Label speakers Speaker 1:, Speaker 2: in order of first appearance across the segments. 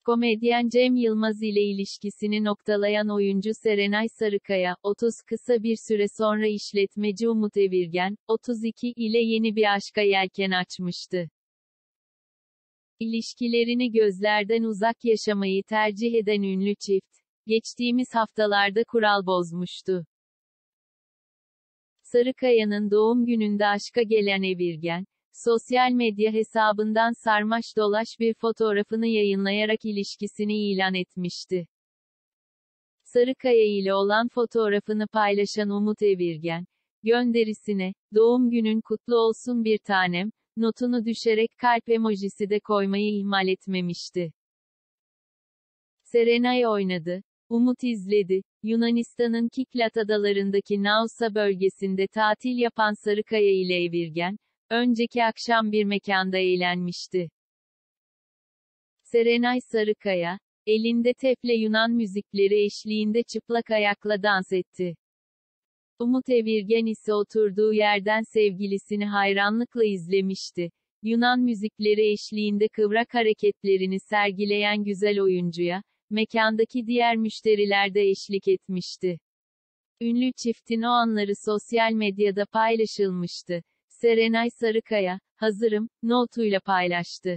Speaker 1: Komedyen Cem Yılmaz ile ilişkisini noktalayan oyuncu Serenay Sarıkaya, 30 kısa bir süre sonra işletmeci Umut Evirgen, 32 ile yeni bir aşka yelken açmıştı. İlişkilerini gözlerden uzak yaşamayı tercih eden ünlü çift, geçtiğimiz haftalarda kural bozmuştu. Sarıkaya'nın doğum gününde aşka gelen Evirgen, sosyal medya hesabından sarmaş dolaş bir fotoğrafını yayınlayarak ilişkisini ilan etmişti. Sarıkaya ile olan fotoğrafını paylaşan Umut Evirgen, gönderisine, "Doğum günün kutlu olsun bir tanem" notunu düşerek kalp emojisi de koymayı ihmal etmemişti. Serenay oynadı, Umut izledi. Yunanistan'ın Kiklat adalarındaki Nausa bölgesinde tatil yapan Sarıkaya ile Evirgen, önceki akşam bir mekanda eğlenmişti. Serenay Sarıkaya, elinde teple Yunan müzikleri eşliğinde çıplak ayakla dans etti. Umut Evirgen ise oturduğu yerden sevgilisini hayranlıkla izlemişti. Yunan müzikleri eşliğinde kıvrak hareketlerini sergileyen güzel oyuncuya, mekandaki diğer müşteriler de eşlik etmişti. Ünlü çiftin o anları sosyal medyada paylaşılmıştı. Serenay Sarıkaya, "Hazırım" notuyla paylaştı.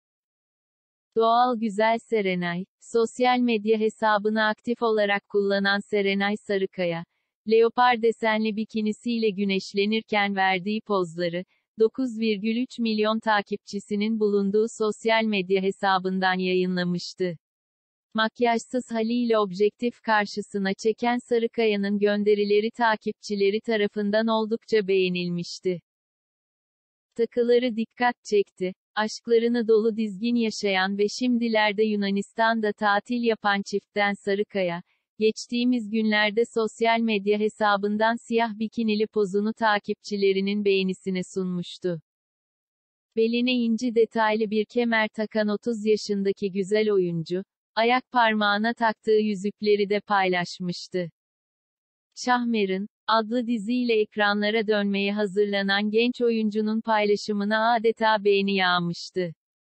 Speaker 1: Doğal güzel Serenay, sosyal medya hesabını aktif olarak kullanan Serenay Sarıkaya, leopar desenli bikinisiyle güneşlenirken verdiği pozları, 9,3 milyon takipçisinin bulunduğu sosyal medya hesabından yayınlamıştı. Makyajsız haliyle objektif karşısına çeken Sarıkaya'nın gönderileri takipçileri tarafından oldukça beğenilmişti. Takıları dikkat çekti. Aşklarını dolu dizgin yaşayan ve şimdilerde Yunanistan'da tatil yapan çiftten Sarıkaya, geçtiğimiz günlerde sosyal medya hesabından siyah bikinili pozunu takipçilerinin beğenisine sunmuştu. Beline inci detaylı bir kemer takan 30 yaşındaki güzel oyuncu, ayak parmağına taktığı yüzükleri de paylaşmıştı. Şahmeran adlı diziyle ekranlara dönmeye hazırlanan genç oyuncunun paylaşımına adeta beğeni yağmıştı.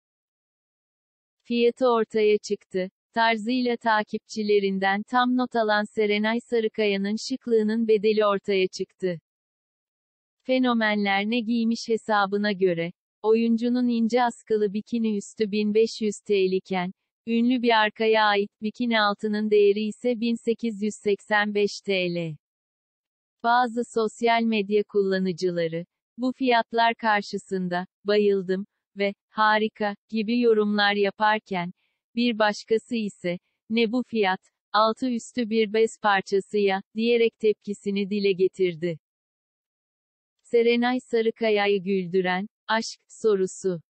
Speaker 1: Fiyatı ortaya çıktı. Tarzıyla takipçilerinden tam not alan Serenay Sarıkaya'nın şıklığının bedeli ortaya çıktı. Fenomenler ne giymiş hesabına göre, oyuncunun ince askılı bikini üstü 1500 TL iken, ünlü bir arkaya ait bikini altının değeri ise 1885 TL. Bazı sosyal medya kullanıcıları, bu fiyatlar karşısında, "Bayıldım" ve "Harika" gibi yorumlar yaparken, bir başkası ise, "Ne bu fiyat, altı üstü bir bez parçası ya" diyerek tepkisini dile getirdi. Serenay Sarıkaya'yı güldüren, aşk sorusu.